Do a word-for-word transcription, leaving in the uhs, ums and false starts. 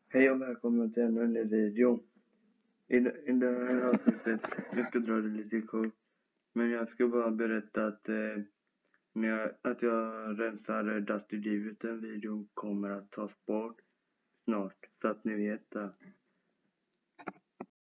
Hej och välkomna till ännu en ny video. I, I det här avsnittet, jag ska dra det lite kort. Men jag ska bara berätta att, eh, när jag, att jag rensar Dusty Divet. Den videon kommer att tas bort snart. Så att ni vet det.